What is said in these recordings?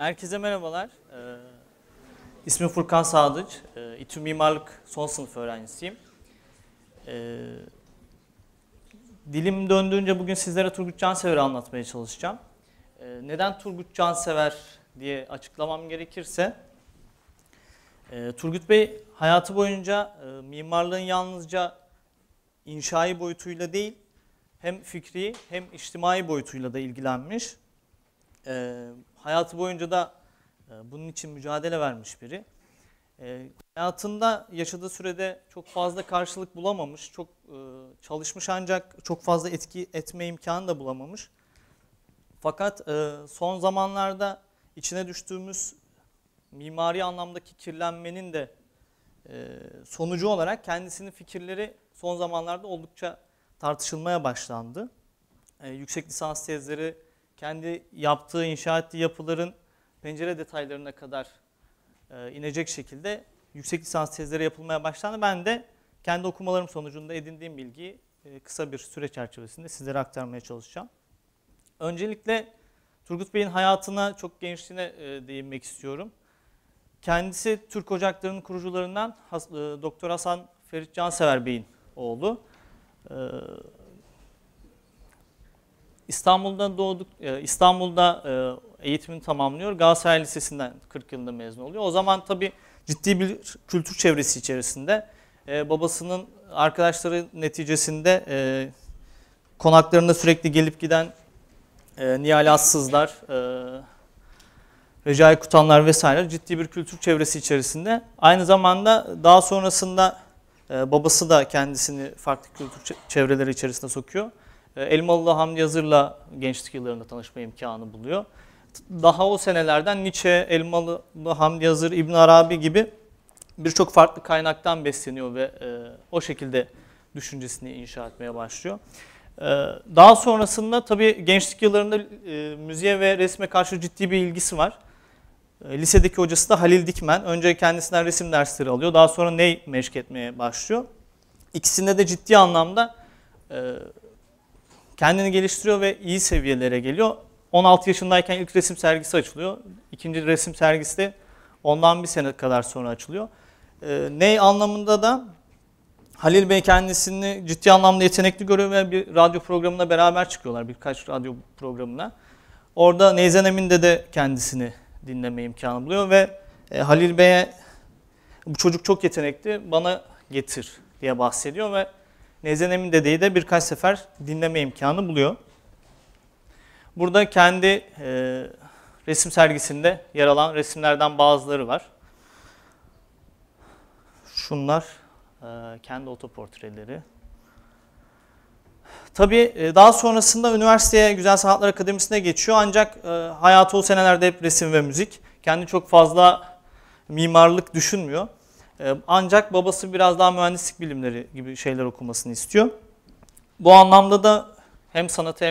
Herkese merhabalar. İsmim Furkan Sadıç. İTÜ Mimarlık son sınıf öğrencisiyim. Dilim döndüğünce bugün sizlere Turgut Cansever'i anlatmaya çalışacağım. Neden Turgut Cansever diye açıklamam gerekirse, Turgut Bey hayatı boyunca mimarlığın yalnızca inşai boyutuyla değil, hem fikri hem içtimai boyutuyla da ilgilenmiş. Hayatı boyunca da bunun için mücadele vermiş biri. Hayatında yaşadığı sürede çok fazla karşılık bulamamış, çok çalışmış ancak çok fazla etki etme imkanı da bulamamış. Fakat son zamanlarda içine düştüğümüz mimari anlamdaki kirlenmenin de sonucu olarak kendisinin fikirleri son zamanlarda oldukça tartışılmaya başlandı. Yüksek lisans tezleri, kendi yaptığı, inşa ettiği yapıların pencere detaylarına kadar inecek şekilde yüksek lisans tezleri yapılmaya başlandı. Ben de kendi okumalarım sonucunda edindiğim bilgiyi kısa bir süre çerçevesinde sizlere aktarmaya çalışacağım. Öncelikle Turgut Bey'in hayatına, çok gençliğine değinmek istiyorum. Kendisi Türk Ocakları'nın kurucularından Doktor Hasan Ferit Cansever Bey'in oğlu. İstanbul'da eğitimini tamamlıyor. Galatasaray Lisesi'nden 40 yılında mezun oluyor. O zaman tabii ciddi bir kültür çevresi içerisinde. Babasının arkadaşları neticesinde konaklarında sürekli gelip giden Nihal Assızlar, Recai Kutanlar vesaire ciddi bir kültür çevresi içerisinde. Aynı zamanda daha sonrasında babası da kendisini farklı kültür çevreleri içerisine sokuyor. Elmalılı Hamdi Yazır'la gençlik yıllarında tanışma imkanı buluyor. Daha o senelerden Nietzsche, Elmalılı Hamdi Yazır, İbn Arabi gibi birçok farklı kaynaktan besleniyor ve o şekilde düşüncesini inşa etmeye başlıyor. Daha sonrasında tabii gençlik yıllarında müziğe ve resme karşı ciddi bir ilgisi var. Lisedeki hocası da Halil Dikmen. Önce kendisinden resim dersleri alıyor. Daha sonra ney meşk etmeye başlıyor. İkisinde de ciddi anlamda kendini geliştiriyor ve iyi seviyelere geliyor. 16 yaşındayken ilk resim sergisi açılıyor. İkinci resim sergisi de ondan bir sene kadar sonra açılıyor. Ney anlamında da Halil Bey kendisini ciddi anlamda yetenekli görüyor ve bir radyo programına beraber çıkıyorlar. Birkaç radyo programına. Orada Neyzen Emin'de de kendisini dinleme imkanı buluyor ve Halil Bey'e bu çocuk çok yetenekli, bana getir diye bahsediyor ve Neyzen Emin dedeyi de birkaç sefer dinleme imkanı buluyor. Burada kendi resim sergisinde yer alan resimlerden bazıları var. Şunlar kendi otoportreleri. Tabii daha sonrasında üniversiteye, Güzel Sanatlar Akademisi'ne geçiyor ancak hayatı o senelerde hep resim ve müzik. Kendi çok fazla mimarlık düşünmüyor. Ancak babası biraz daha mühendislik bilimleri gibi şeyler okumasını istiyor. Bu anlamda da hem sanata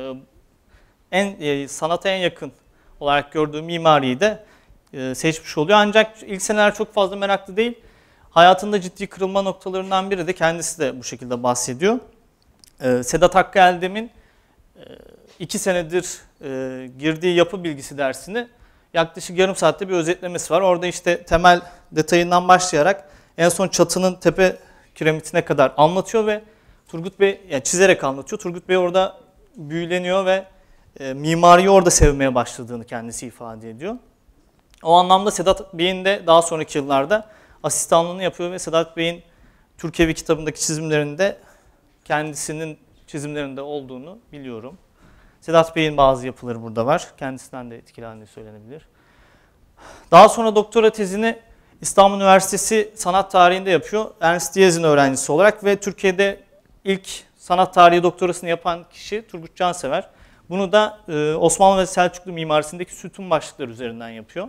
hem sanata en yakın olarak gördüğü mimariyi de seçmiş oluyor. Ancak ilk seneler çok fazla meraklı değil. Hayatında ciddi kırılma noktalarından biri de kendisi de bu şekilde bahsediyor. Sedat Hakkı Eldem'in 2 senedir girdiği yapı bilgisi dersini yaklaşık yarım saatte bir özetlemesi var. Orada işte temel detayından başlayarak en son çatının tepe kiremitine kadar anlatıyor ve Turgut Bey, yani çizerek anlatıyor. Turgut Bey orada büyüleniyor ve mimariyi orada sevmeye başladığını kendisi ifade ediyor. O anlamda Sedat Bey'in de daha sonraki yıllarda asistanlığını yapıyor ve Sedat Bey'in Türkevi kitabındaki çizimlerinde kendisinin çizimlerinde olduğunu biliyorum. Sedat Bey'in bazı yapıları burada var. Kendisinden de etkilendiği söylenebilir. Daha sonra doktora tezini İstanbul Üniversitesi Sanat Tarihi'nde yapıyor. Ernst Diyez'in öğrencisi olarak ve Türkiye'de ilk sanat tarihi doktorasını yapan kişi Turgut Cansever. Bunu da Osmanlı ve Selçuklu mimarisindeki sütun başlıkları üzerinden yapıyor.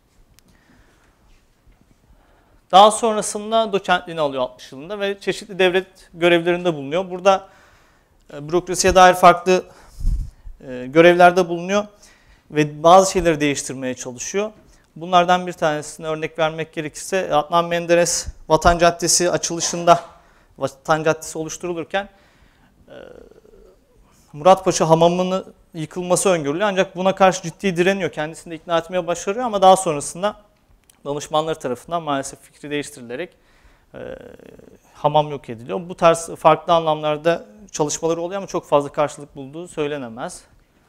Daha sonrasında doçentliğini alıyor 60 yılında ve çeşitli devlet görevlerinde bulunuyor. Burada bürokrasiye dair farklı görevlerde bulunuyor ve bazı şeyleri değiştirmeye çalışıyor. Bunlardan bir tanesine örnek vermek gerekirse Adnan Menderes Vatan Caddesi açılışında, Vatan Caddesi oluşturulurken Muratpaşa Hamamı'nı yıkılması öngörülüyor. Ancak buna karşı ciddi direniyor. Kendisini de ikna etmeye başarıyor ama daha sonrasında danışmanları tarafından maalesef fikri değiştirilerek hamam yok ediliyor. Bu tarz farklı anlamlarda çalışmaları oluyor ama çok fazla karşılık bulduğu söylenemez.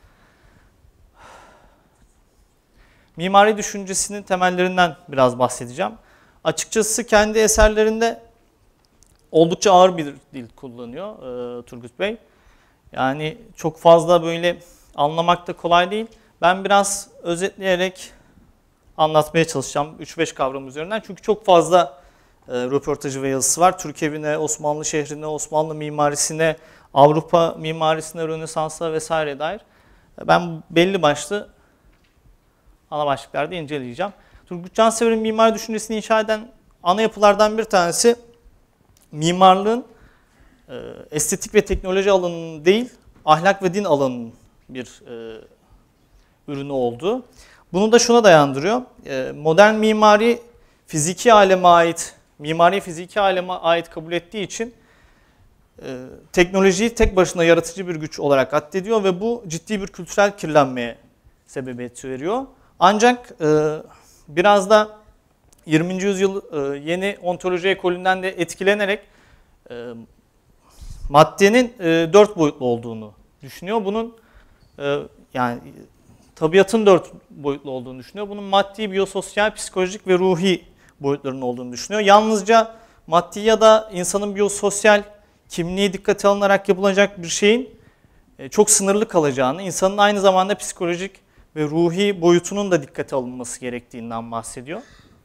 Mimari düşüncesinin temellerinden biraz bahsedeceğim. Açıkçası kendi eserlerinde oldukça ağır bir dil kullanıyor Turgut Bey. Yani çok fazla böyle anlamak da kolay değil. Ben biraz özetleyerek anlatmaya çalışacağım 3-5 kavram üzerinden. Çünkü çok fazla röportajı ve yazısı var. Türk evine, Osmanlı şehrine, Osmanlı mimarisine, Avrupa mimarisine, Rönesans'a vesaire dair. Ben belli başlı ana başlıklarda inceleyeceğim. Turgut Cansever'in mimari düşüncesini inşa eden ana yapılardan bir tanesi mimarlığın estetik ve teknoloji alanının değil, ahlak ve din alanının bir ürünü oldu. Bunu da şuna dayandırıyor. Modern mimari fiziki aleme ait, mimari fiziki aleme ait kabul ettiği için teknolojiyi tek başına yaratıcı bir güç olarak addediyor ve bu ciddi bir kültürel kirlenmeye sebebiyet veriyor. Ancak biraz da 20. yüzyıl yeni ontoloji ekolünden de etkilenerek maddenin 4 boyutlu olduğunu düşünüyor. Bunun yani tabiatın 4 boyutlu olduğunu düşünüyor. Bunun maddi, biyososyal, psikolojik ve ruhi boyutlarının olduğunu düşünüyor. Yalnızca maddi ya da insanın biyososyal kimliği dikkate alınarak yapılacak bir şeyin çok sınırlı kalacağını, insanın aynı zamanda psikolojik ve ruhi boyutunun da dikkate alınması gerektiğinden bahsediyor.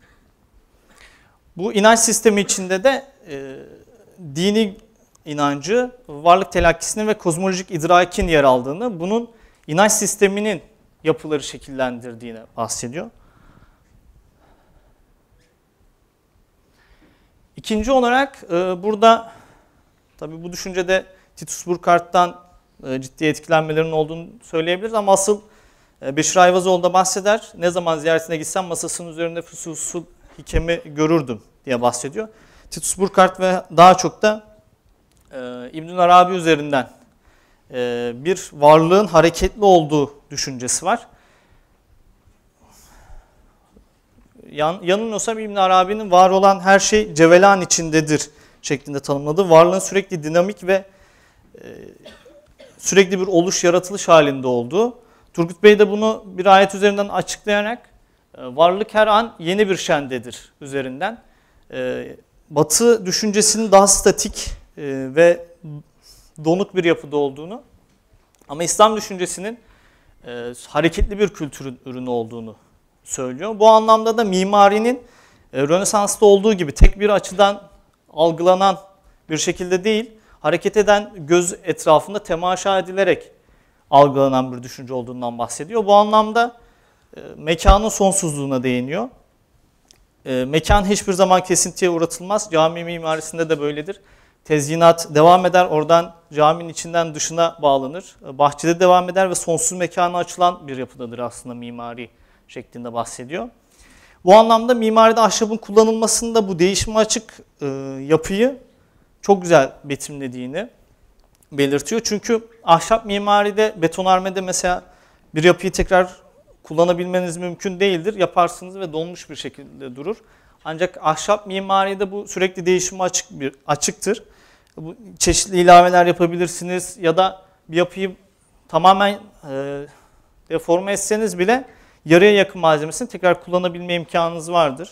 Bu inanç sistemi içinde de dini inancı, varlık telakkisinin ve kozmolojik idrakin yer aldığını, bunun inanç sisteminin yapıları şekillendirdiğini bahsediyor. İkinci olarak burada tabii bu düşüncede Titus Burckhardt'tan ciddi etkilenmelerinin olduğunu söyleyebiliriz ama asıl Beşir Ayvazoğlu da bahseder. Ne zaman ziyaretine gitsem masasının üzerinde Füsusul Hikem'i görürdüm diye bahsediyor. Titus Burckhardt ve daha çok da İbn Arabi üzerinden bir varlığın hareketli olduğu düşüncesi var. Yanılmıyorsam İbn Arabi'nin var olan her şey cevelan içindedir şeklinde tanımladığı, varlığın sürekli dinamik ve sürekli bir oluş, yaratılış halinde olduğu. Turgut Bey de bunu bir ayet üzerinden açıklayarak varlık her an yeni bir şendedir üzerinden. Batı düşüncesinin daha statik ve donuk bir yapıda olduğunu ama İslam düşüncesinin hareketli bir kültürün ürünü olduğunu söylüyor. Bu anlamda da mimarinin Rönesans'ta olduğu gibi tek bir açıdan algılanan bir şekilde değil, hareket eden göz etrafında temaşa edilerek algılanan bir düşünce olduğundan bahsediyor. Bu anlamda mekanın sonsuzluğuna değiniyor. Mekan hiçbir zaman kesintiye uğratılmaz. Cami mimarisinde de böyledir. Tezyinat devam eder, oradan caminin içinden dışına bağlanır. Bahçede devam eder ve sonsuz mekana açılan bir yapıdadır aslında mimari şeklinde bahsediyor. Bu anlamda mimaride ahşabın kullanılmasında bu değişime açık yapıyı çok güzel betimlediğini belirtiyor. Çünkü ahşap mimaride, betonarmede mesela bir yapıyı tekrar kullanabilmeniz mümkün değildir. Yaparsınız ve donmuş bir şekilde durur. Ancak ahşap mimaride bu sürekli değişime açıktır. Bu çeşitli ilaveler yapabilirsiniz ya da bir yapıyı tamamen deforme etseniz bile yarıya yakın malzemesini tekrar kullanabilme imkanınız vardır.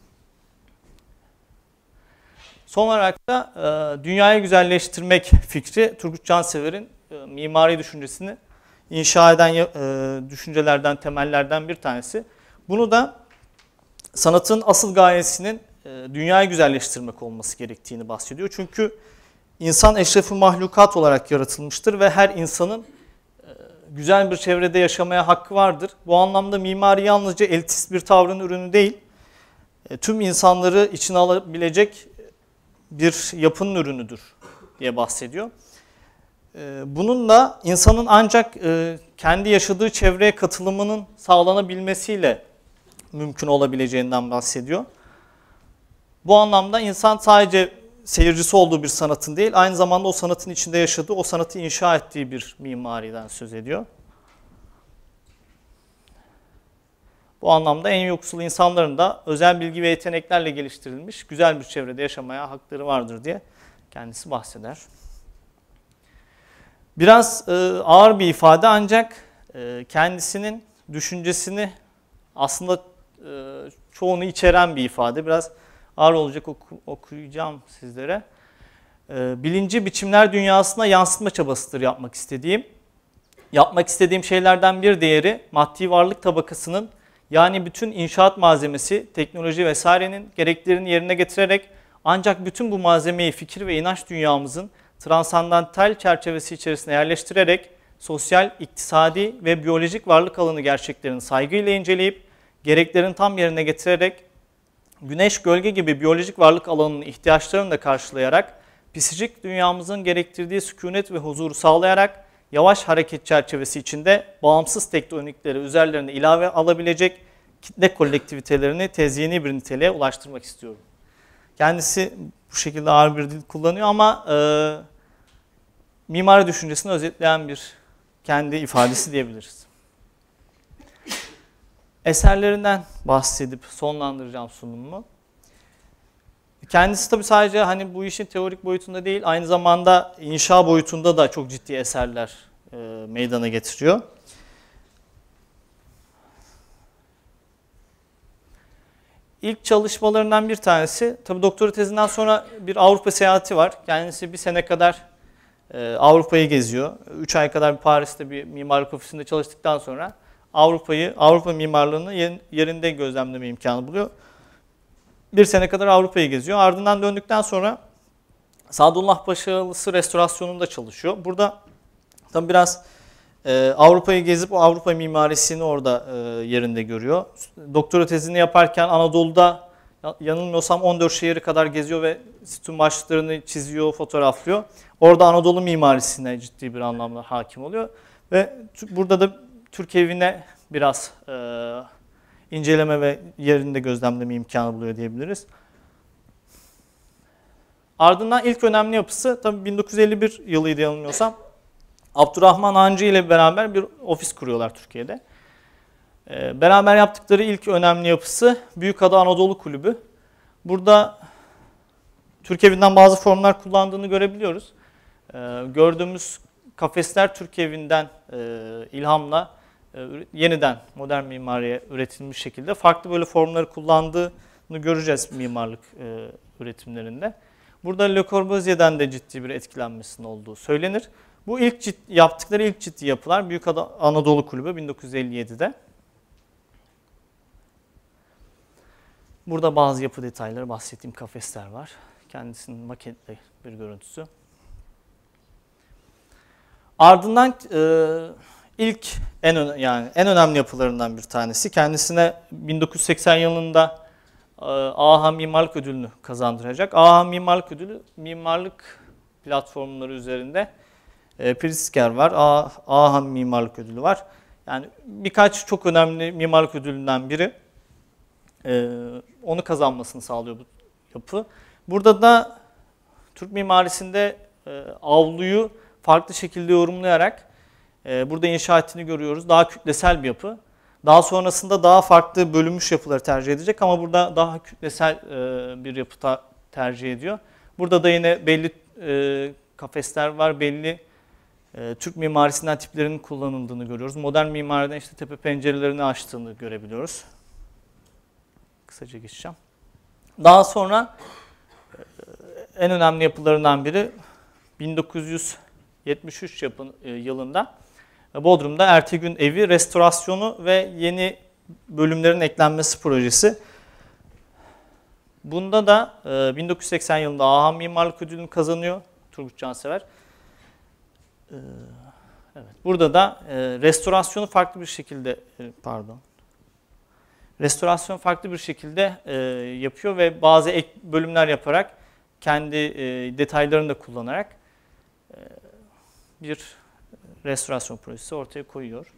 Son olarak da dünyayı güzelleştirmek fikri Turgut Cansever'in mimari düşüncesini inşa eden düşüncelerden, temellerden bir tanesi. Bunu da sanatın asıl gayesinin dünyayı güzelleştirmek olması gerektiğini bahsediyor. Çünkü insan eşrefi mahlukat olarak yaratılmıştır ve her insanın güzel bir çevrede yaşamaya hakkı vardır. Bu anlamda mimari yalnızca elitist bir tavrın ürünü değil, tüm insanları içine alabilecek bir yapının ürünüdür diye bahsediyor. Bununla insanın ancak kendi yaşadığı çevreye katılımının sağlanabilmesiyle mümkün olabileceğinden bahsediyor. Bu anlamda insan sadece seyircisi olduğu bir sanatın değil, aynı zamanda o sanatın içinde yaşadığı, o sanatı inşa ettiği bir mimariden söz ediyor. Bu anlamda en yoksul insanların da özel bilgi ve yeteneklerle geliştirilmiş güzel bir çevrede yaşamaya hakları vardır diye kendisi bahseder. Biraz ağır bir ifade ancak kendisinin düşüncesini aslında çoğunu içeren bir ifade. Biraz ağır olacak, okuyacağım sizlere. Bilinci biçimler dünyasına yansıtma çabasıdır yapmak istediğim. Yapmak istediğim şeylerden bir diğeri maddi varlık tabakasının yani bütün inşaat malzemesi, teknoloji vesairenin gereklerini yerine getirerek ancak bütün bu malzemeyi fikir ve inanç dünyamızın transandantal çerçevesi içerisine yerleştirerek sosyal, iktisadi ve biyolojik varlık alanı gerçeklerini saygıyla inceleyip gereklerini tam yerine getirerek güneş, gölge gibi biyolojik varlık alanının ihtiyaçlarını da karşılayarak psikik dünyamızın gerektirdiği sükunet ve huzuru sağlayarak yavaş hareket çerçevesi içinde bağımsız tektonikleri üzerlerine ilave alabilecek kitle kolektivitelerini tezyini bir niteliğe ulaştırmak istiyorum. Kendisi bu şekilde ağır bir dil kullanıyor ama mimari düşüncesini özetleyen bir kendi ifadesi diyebiliriz. Eserlerinden bahsedip sonlandıracağım sunumumu. Kendisi tabii sadece hani bu işin teorik boyutunda değil, aynı zamanda inşa boyutunda da çok ciddi eserler meydana getiriyor. İlk çalışmalarından bir tanesi, tabii doktora tezinden sonra bir Avrupa seyahati var. Kendisi bir sene kadar Avrupa'yı geziyor. 3 ay kadar Paris'te bir mimarlık ofisinde çalıştıktan sonra Avrupa mimarlığını yerinde gözlemleme imkanı buluyor. Bir sene kadar Avrupa'yı geziyor. Ardından döndükten sonra Sadullah Paşalısı restorasyonunda çalışıyor. Burada tabii biraz Avrupa'yı gezip o Avrupa mimarisini orada yerinde görüyor. Doktora tezini yaparken Anadolu'da yanılmıyorsam 14 şehri kadar geziyor ve sütun başlıklarını çiziyor, fotoğraflıyor. Orada Anadolu mimarisine ciddi bir anlamda hakim oluyor. Ve burada da Türk evine biraz inceleme ve yerinde gözlemleme imkanı buluyor diyebiliriz. Ardından ilk önemli yapısı tabii 1951 yılıydı yanılmıyorsam. Abdurrahman Hancı ile beraber bir ofis kuruyorlar Türkiye'de. Beraber yaptıkları ilk önemli yapısı Büyükada Anadolu Kulübü. Burada Türk evinden bazı formlar kullandığını görebiliyoruz. Gördüğümüz kafesler Türk evinden ilhamla yeniden modern mimariye üretilmiş şekilde farklı böyle formları kullandığını göreceğiz mimarlık üretimlerinde. Burada Le Corbusier'den de ciddi bir etkilenmesinin olduğu söylenir. Bu yaptıkları ilk ciddi yapılar Büyükada Anadolu Kulübü 1957'de. Burada bazı yapı detayları, bahsettiğim kafesler var. Kendisinin maketli bir görüntüsü. Ardından ilk en önemli yapılarından bir tanesi. Kendisine 1980 yılında AHA Mimarlık Ödülünü kazandıracak. AHA Mimarlık Ödülü mimarlık platformları üzerinde Pritzker var, AHA Mimarlık Ödülü var. Yani birkaç çok önemli mimarlık ödülünden biri. Onu kazanmasını sağlıyor bu yapı. Burada da Türk mimarisinde avluyu farklı şekilde yorumlayarak burada inşa ettiğini görüyoruz. Daha kütlesel bir yapı. Daha sonrasında daha farklı bölünmüş yapıları tercih edecek ama burada daha kütlesel bir yapı tercih ediyor. Burada da yine belli kafesler var, belli Türk mimarisinden tiplerinin kullanıldığını görüyoruz. Modern mimariden işte tepe pencerelerini açtığını görebiliyoruz. Kısaca geçeceğim. Daha sonra en önemli yapılarından biri 1973 yılında Bodrum'da Ertegün Evi restorasyonu ve yeni bölümlerin eklenmesi projesi. Bunda da 1980 yılında AHA Mimarlık Ödülünü kazanıyor Turgut Cansever. Evet, burada da restorasyonu farklı bir şekilde yapıyor ve bazı ek bölümler yaparak kendi detaylarını da kullanarak bir restorasyon projesi ortaya koyuyor.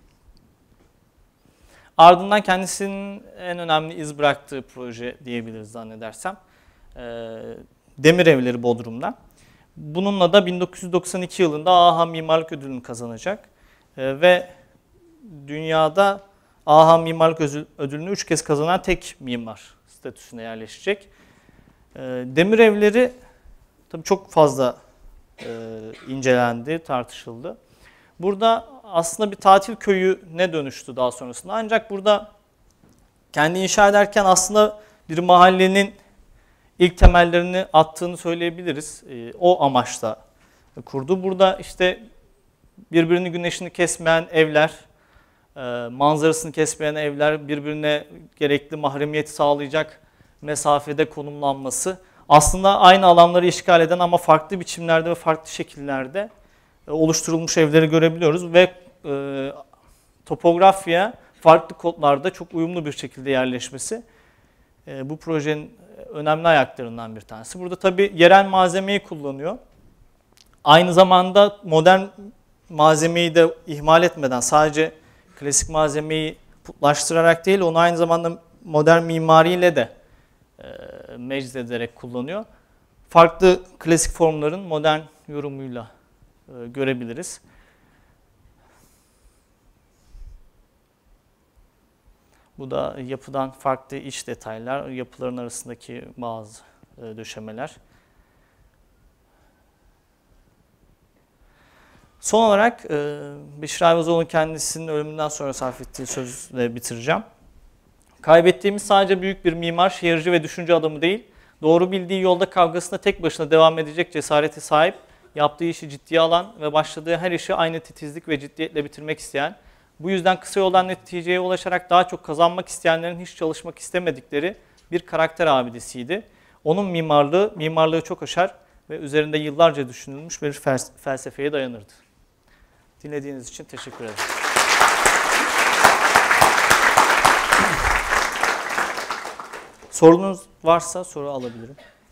Ardından kendisinin en önemli iz bıraktığı proje diyebiliriz zannedersem. Demir Evleri Bodrum'da. Bununla da 1992 yılında AHA Mimarlık Ödülünü kazanacak. Ve dünyada AHA Mimarlık Ödülünü 3 kez kazanan tek mimar statüsüne yerleşecek. Demir evleri tabii çok fazla incelendi, tartışıldı. Burada aslında bir tatil köyüne dönüştü daha sonrasında. Ancak burada kendi inşa ederken aslında bir mahallenin ilk temellerini attığını söyleyebiliriz. O amaçla kurdu. Burada işte birbirini güneşini kesmeyen evler, manzarasını kesmeyen evler, birbirine gerekli mahremiyeti sağlayacak mesafede konumlanması. Aslında aynı alanları işgal eden ama farklı biçimlerde ve farklı şekillerde oluşturulmuş evleri görebiliyoruz ve topografya farklı kodlarda çok uyumlu bir şekilde yerleşmesi bu projenin önemli ayaklarından bir tanesi. Burada tabii yerel malzemeyi kullanıyor. Aynı zamanda modern malzemeyi de ihmal etmeden sadece klasik malzemeyi putlaştırarak değil, onu aynı zamanda modern mimariyle de meczederek kullanıyor. Farklı klasik formların modern yorumuyla görebiliriz. Bu da yapıdan farklı iç detaylar, yapıların arasındaki bazı döşemeler. Son olarak Beşir Ayvazoğlu'nun kendisinin ölümünden sonra sarf ettiği sözle bitireceğim. Kaybettiğimiz sadece büyük bir mimar, şehirci ve düşünce adamı değil, doğru bildiği yolda kavgasına tek başına devam edecek cesarete sahip, yaptığı işi ciddiye alan ve başladığı her işi aynı titizlik ve ciddiyetle bitirmek isteyen, bu yüzden kısa yoldan neticeye ulaşarak daha çok kazanmak isteyenlerin hiç çalışmak istemedikleri bir karakter abidesiydi. Onun mimarlığı çok aşar ve üzerinde yıllarca düşünülmüş bir felsefeye dayanırdı. Dinlediğiniz için teşekkür ederim. Sorunuz varsa soru alabilirim.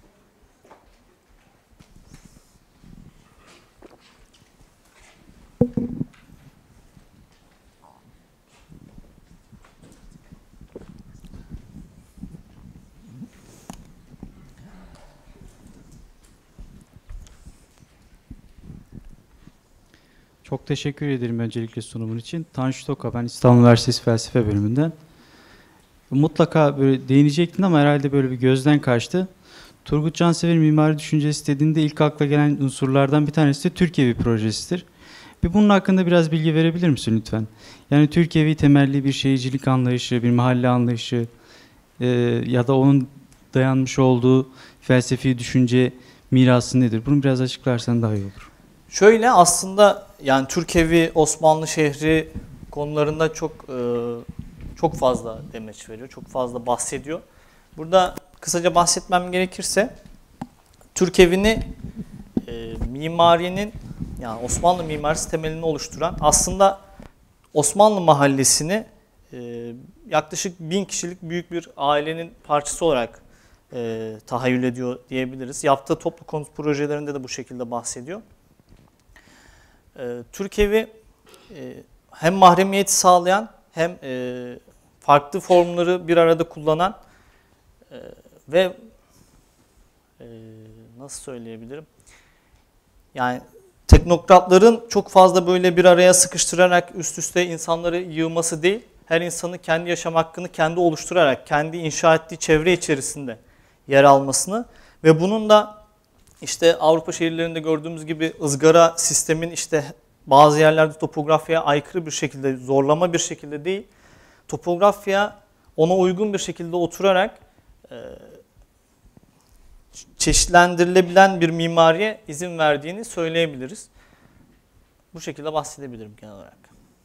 Çok teşekkür ederim öncelikle sunumun için. Tanju Toka, ben İstanbul Üniversitesi Felsefe Bölümünden. Mutlaka böyle değinecektin ama herhalde böyle bir gözden kaçtı. Turgut Cansever'in mimari düşüncesi dediğinde ilk akla gelen unsurlardan bir tanesi de Türkevi projesidir. Bunun hakkında biraz bilgi verebilir misin lütfen? Yani Türkevi temelli bir şehircilik anlayışı, bir mahalle anlayışı ya da onun dayanmış olduğu felsefi düşünce mirası nedir? Bunu biraz açıklarsan daha iyi olur. Şöyle aslında yani Türkevi, Osmanlı şehri konularında çok fazla demeç veriyor, çok fazla bahsediyor. Burada kısaca bahsetmem gerekirse Türkevini mimarinin yani Osmanlı mimarisi temelini oluşturan aslında Osmanlı mahallesini yaklaşık 1000 kişilik büyük bir ailenin parçası olarak tahayyül ediyor diyebiliriz. Yaptığı toplu konut projelerinde de bu şekilde bahsediyor. Türkevi hem mahremiyeti sağlayan hem farklı formları bir arada kullanan ve nasıl söyleyebilirim? Yani teknokratların çok fazla böyle bir araya sıkıştırarak üst üste insanları yığması değil, her insanın kendi yaşam hakkını kendi oluşturarak, kendi inşa ettiği çevre içerisinde yer almasını ve bunun da işte Avrupa şehirlerinde gördüğümüz gibi ızgara sistemin işte bazı yerlerde topografyaya aykırı bir şekilde, zorlama bir şekilde değil, topografya ona uygun bir şekilde oturarak çeşitlendirilebilen bir mimariye izin verdiğini söyleyebiliriz. Bu şekilde bahsedebilirim genel olarak.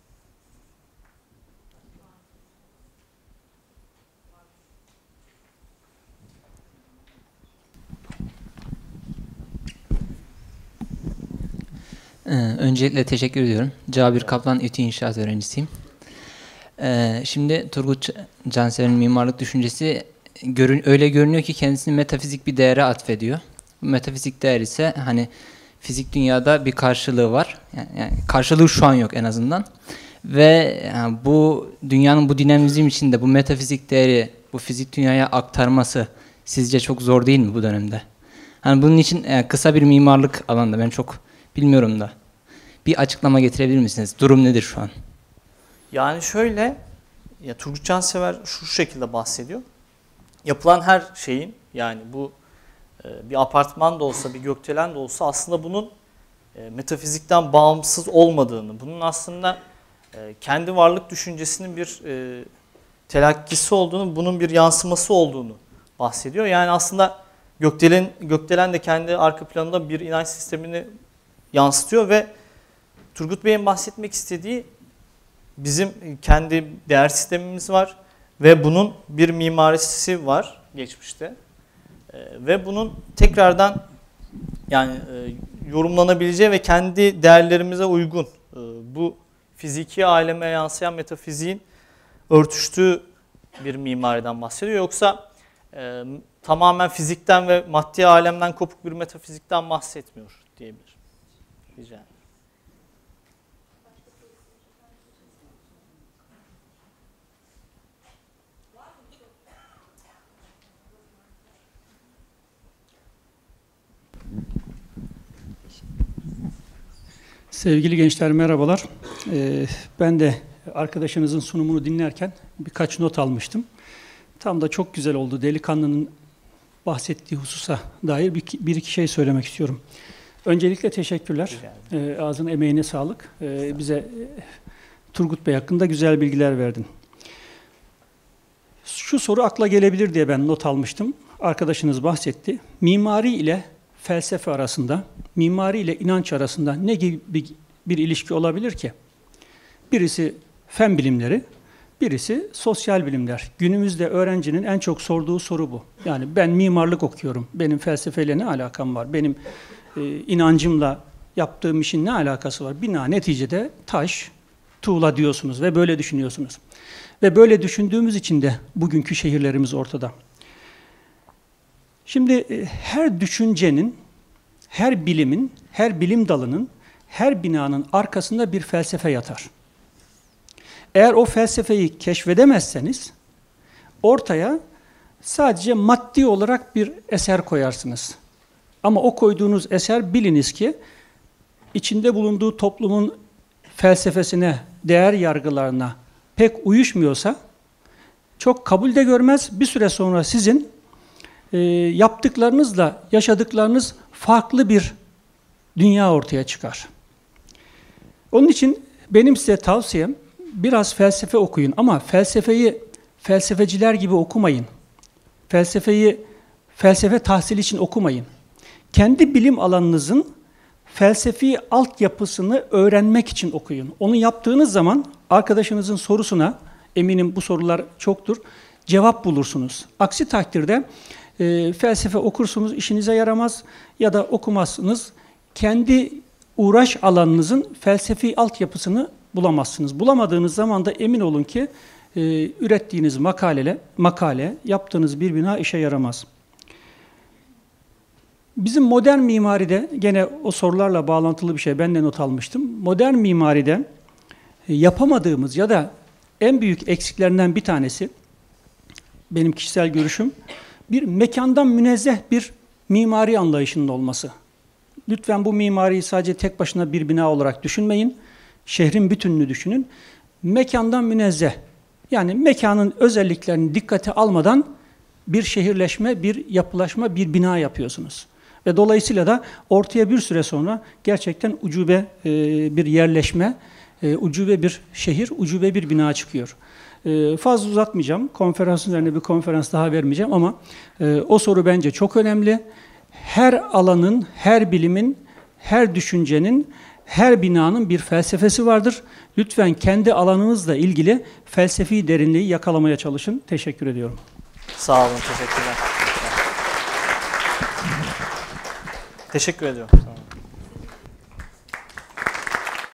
Öncelikle teşekkür ediyorum. Cabir Kaplan, İTÜ İnşaat öğrencisiyim. Şimdi Turgut Cansever'in mimarlık düşüncesi öyle görünüyor ki kendisini metafizik bir değere atfediyor. Bu metafizik değer ise hani fizik dünyada bir karşılığı var. Yani karşılığı şu an yok en azından. Ve yani bu dünyanın bu dinamizm içinde bu metafizik değeri bu fizik dünyaya aktarması sizce çok zor değil mi bu dönemde? Hani bunun için kısa bir mimarlık alanında ben çok bilmiyorum da bir açıklama getirebilir misiniz? Durum nedir şu an? Yani şöyle ya Turgut Cansever şu şekilde bahsediyor. Yapılan her şeyin, yani bu bir apartman da olsa, bir gökdelen de olsa aslında bunun metafizikten bağımsız olmadığını, bunun aslında kendi varlık düşüncesinin bir telakkisi olduğunu, bunun bir yansıması olduğunu bahsediyor. Yani aslında gökdelen de kendi arka planında bir inanç sistemini yansıtıyor ve Turgut Bey'in bahsetmek istediği, bizim kendi değer sistemimiz var ve bunun bir mimarisi var geçmişte. Ve bunun tekrardan yani yorumlanabileceği ve kendi değerlerimize uygun bu fiziki aleme yansıyan metafiziğin örtüştüğü bir mimariden bahsediyor. Yoksa tamamen fizikten ve maddi alemden kopuk bir metafizikten bahsetmiyor diyebilir. Rica ederim. Sevgili gençler, merhabalar. Ben de arkadaşınızın sunumunu dinlerken birkaç not almıştım. Tam da çok güzel oldu. Delikanlının bahsettiği hususa dair bir iki şey söylemek istiyorum. Öncelikle teşekkürler. Ağzına emeğine sağlık. Bize Turgut Bey hakkında güzel bilgiler verdin. Şu soru akla gelebilir diye ben not almıştım. Arkadaşınız bahsetti. Mimari ile felsefe arasında, mimari ile inanç arasında ne gibi bir ilişki olabilir ki? Birisi fen bilimleri, birisi sosyal bilimler. Günümüzde öğrencinin en çok sorduğu soru bu. Yani ben mimarlık okuyorum, benim felsefeyle ne alakam var? Benim inancımla yaptığım işin ne alakası var? Bina neticede taş, tuğla diyorsunuz ve böyle düşünüyorsunuz. Ve böyle düşündüğümüz için de bugünkü şehirlerimiz ortada. Şimdi her düşüncenin, her bilimin, her bilim dalının, her binanın arkasında bir felsefe yatar. Eğer o felsefeyi keşfedemezseniz ortaya sadece maddi olarak bir eser koyarsınız. Ama o koyduğunuz eser biliniz ki içinde bulunduğu toplumun felsefesine, değer yargılarına pek uyuşmuyorsa çok kabul de görmez. Bir süre sonra sizin yaptıklarınızla yaşadıklarınız farklı bir dünya ortaya çıkar. Onun için benim size tavsiyem biraz felsefe okuyun ama felsefeyi felsefeciler gibi okumayın. Felsefeyi felsefe tahsili için okumayın. Kendi bilim alanınızın felsefi altyapısını öğrenmek için okuyun. Onu yaptığınız zaman arkadaşınızın sorusuna, eminim bu sorular çoktur, cevap bulursunuz. Aksi takdirde felsefe okursunuz, işinize yaramaz ya da okumazsınız. Kendi uğraş alanınızın felsefi altyapısını bulamazsınız. Bulamadığınız zaman da emin olun ki ürettiğiniz makale, yaptığınız bir bina işe yaramaz. Bizim modern mimaride, gene o sorularla bağlantılı bir şey, ben de not almıştım. Modern mimaride yapamadığımız ya da en büyük eksiklerinden bir tanesi, benim kişisel görüşüm, bir mekandan münezzeh bir mimari anlayışının olması. Lütfen bu mimariyi sadece tek başına bir bina olarak düşünmeyin. Şehrin bütününü düşünün. Mekandan münezzeh. Yani mekanın özelliklerini dikkate almadan bir şehirleşme, bir yapılaşma, bir bina yapıyorsunuz. Ve dolayısıyla da ortaya bir süre sonra gerçekten ucube bir yerleşme, ucube bir şehir, ucube bir bina çıkıyor. Fazla uzatmayacağım. Konferansın üzerine bir konferans daha vermeyeceğim ama o soru bence çok önemli. Her alanın, her bilimin, her düşüncenin, her binanın bir felsefesi vardır. Lütfen kendi alanınızla ilgili felsefi derinliği yakalamaya çalışın. Teşekkür ediyorum. Sağ olun, teşekkürler. Teşekkür ediyorum.